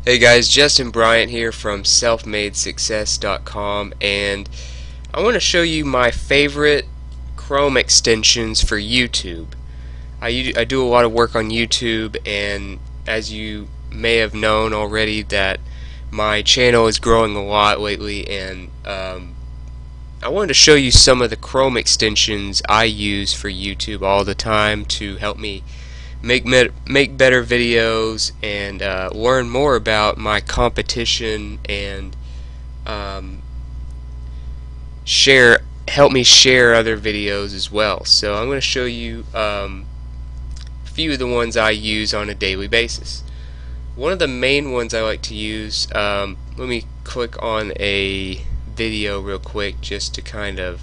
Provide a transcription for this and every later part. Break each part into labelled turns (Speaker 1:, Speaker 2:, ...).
Speaker 1: Hey guys, Justin Bryant here from selfmadesuccess.com, and I want to show you my favorite Chrome extensions for YouTube. I do a lot of work on YouTube, and as you may have known already, that my channel is growing a lot lately, and I wanted to show you some of the Chrome extensions I use for YouTube all the time to help me make better videos and learn more about my competition and help me share other videos as well. So I'm going to show you a few of the ones I use on a daily basis. One of the main ones I like to use, let me click on a video real quick just to kind of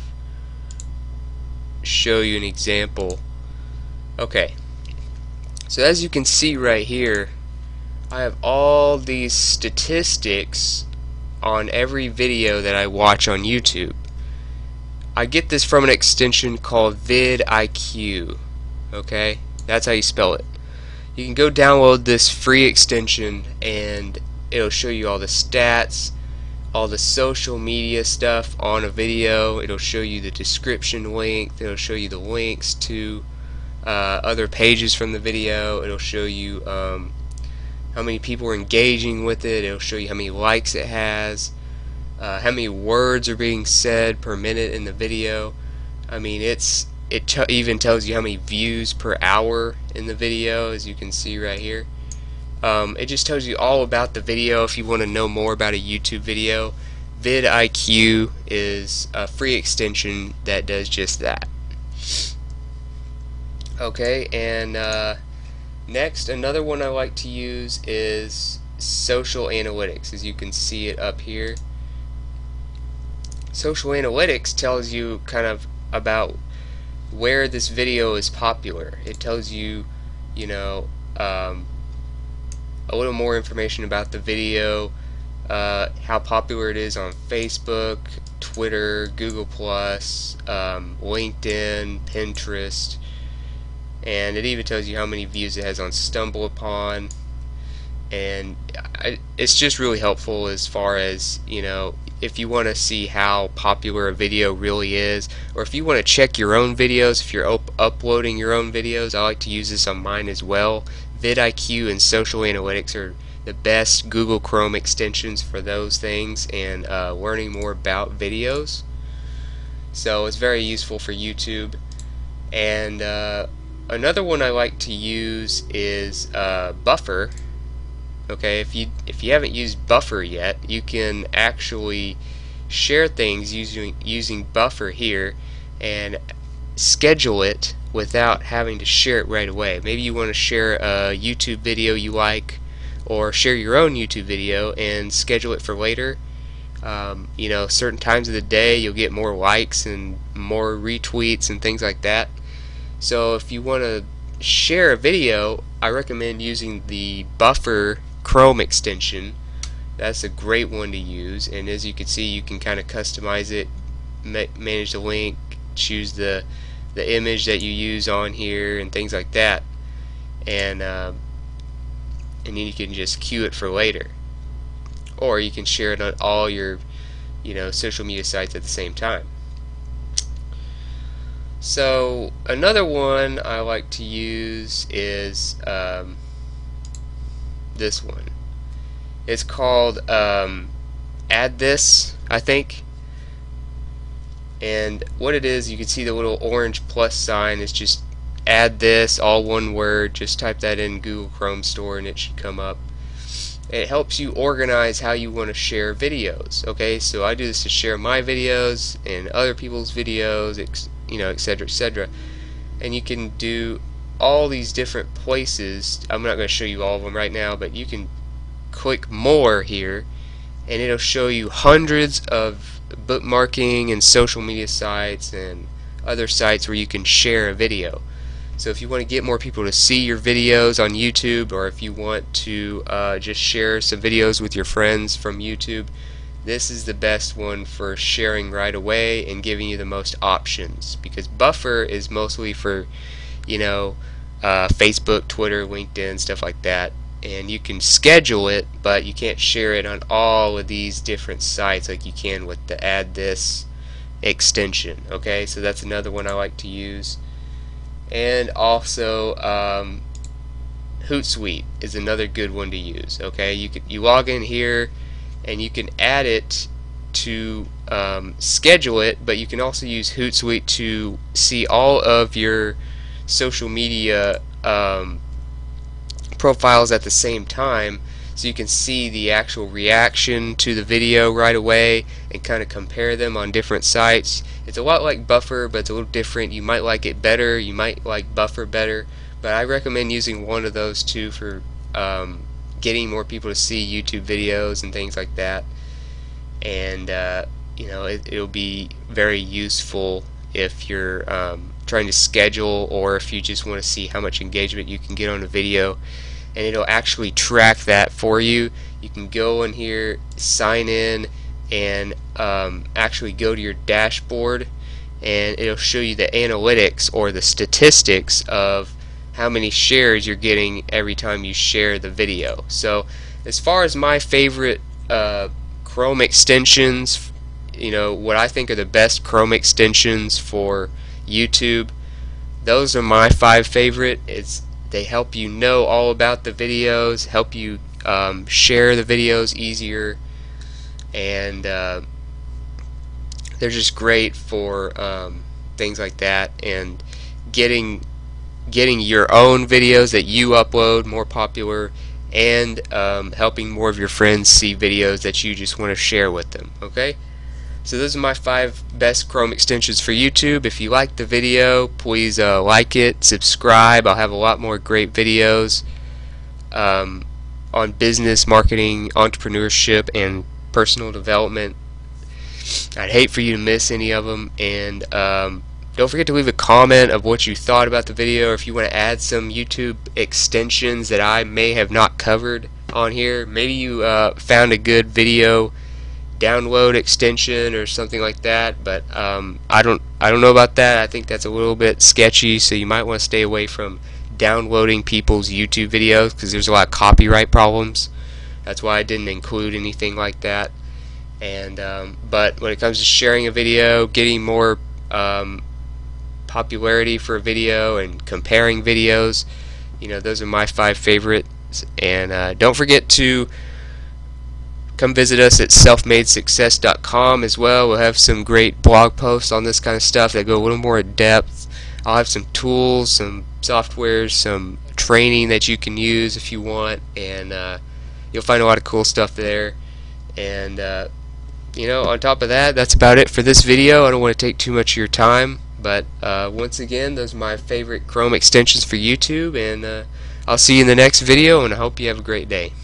Speaker 1: show you an example. Okay, so as you can see right here, I have all these statistics on every video that I watch on YouTube. I get this from an extension called vidIQ. Okay, that's how you spell it. You can go download this free extension and it'll show you all the stats, all the social media stuff on a video. It'll show you the description length, it'll show you the links to other pages from the video, it'll show you how many people are engaging with it, it'll show you how many likes it has, how many words are being said per minute in the video. I mean, it even tells you how many views per hour in the video, as you can see right here. It just tells you all about the video if you want to know more about a YouTube video. vidIQ is a free extension that does just that. Okay, and next, another one I like to use is Social Analytics, as you can see it up here. Social Analytics tells you kind of about where this video is popular. It tells you, a little more information about the video, how popular it is on Facebook, Twitter, Google+, LinkedIn, Pinterest, and it even tells you how many views it has on StumbleUpon. And it's just really helpful as far as, if you want to see how popular a video really is, or if you want to check your own videos, if you're uploading your own videos. I like to use this on mine as well. vidIQ and Social Analytics are the best Google Chrome extensions for those things and learning more about videos. So it's very useful for YouTube. And another one I like to use is Buffer. Okay, if you haven't used Buffer yet, you can actually share things using Buffer here and schedule it without having to share it right away. Maybe you want to share a YouTube video you like, or share your own YouTube video and schedule it for later. Certain times of the day you'll get more likes and more retweets and things like that. So if you want to share a video, I recommend using the Buffer Chrome extension. That's a great one to use, and as you can see, you can kind of customize it, manage the link, choose the image that you use on here and things like that, and then you can just queue it for later, or you can share it on all your social media sites at the same time. So another one I like to use is this one. It's called Add This, I think. And what it is, you can see the little orange plus sign is just Add This, all one word. Just type that in Google Chrome Store and it should come up. It helps you organize how you want to share videos. Okay, so I do this to share my videos and other people's videos, etc., etc. And you can do all these different places. I'm not going to show you all of them right now, but you can click more here and it'll show you hundreds of bookmarking and social media sites and other sites where you can share a video. So if you want to get more people to see your videos on YouTube, or if you want to just share some videos with your friends from YouTube, this is the best one for sharing right away and giving you the most options, because Buffer is mostly for Facebook, Twitter, LinkedIn, stuff like that, and you can schedule it, but you can't share it on all of these different sites like you can with the Add This extension. Okay, so that's another one I like to use. And also Hootsuite is another good one to use. Okay, you log in here and you can add it to schedule it, but you can also use Hootsuite to see all of your social media profiles at the same time, so you can see the actual reaction to the video right away and kind of compare them on different sites. It's a lot like Buffer, but it's a little different. You might like it better, you might like Buffer better, but I recommend using one of those two for getting more people to see YouTube videos and things like that. And you know, it'll be very useful if you're trying to schedule, or if you just want to see how much engagement you can get on a video, and it'll actually track that for you. You can go in here, sign in, and actually go to your dashboard, and it'll show you the analytics or the statistics of how many shares you're getting every time you share the video. So as far as my favorite Chrome extensions, you know, what I think are the best Chrome extensions for YouTube, those are my 5 favorite. They help you know all about the videos, help you share the videos easier, and they're just great for things like that, and getting your own videos that you upload more popular, and helping more of your friends see videos that you just want to share with them. Okay? So those are my 5 best Chrome extensions for YouTube. If you liked the video, please like it, subscribe. I'll have a lot more great videos on business, marketing, entrepreneurship, and personal development. I'd hate for you to miss any of them. And don't forget to leave a comment of what you thought about the video, or if you want to add some YouTube extensions that I may have not covered on here. Maybe you found a good video download extension or something like that, but I don't know about that. I think that's a little bit sketchy, so you might want to stay away from downloading people's YouTube videos, because there's a lot of copyright problems. That's why I didn't include anything like that. And but when it comes to sharing a video, getting more popularity for a video, and comparing videos, you know, those are my 5 favorites. And don't forget to come visit us at selfmadesuccess.com as well. We'll have some great blog posts on this kind of stuff that go a little more in depth. I'll have some tools, some softwares, some training that you can use if you want, and you'll find a lot of cool stuff there. And you know, on top of that, that's about it for this video. I don't want to take too much of your time, but once again, those are my favorite Chrome extensions for YouTube, and I'll see you in the next video, and I hope you have a great day.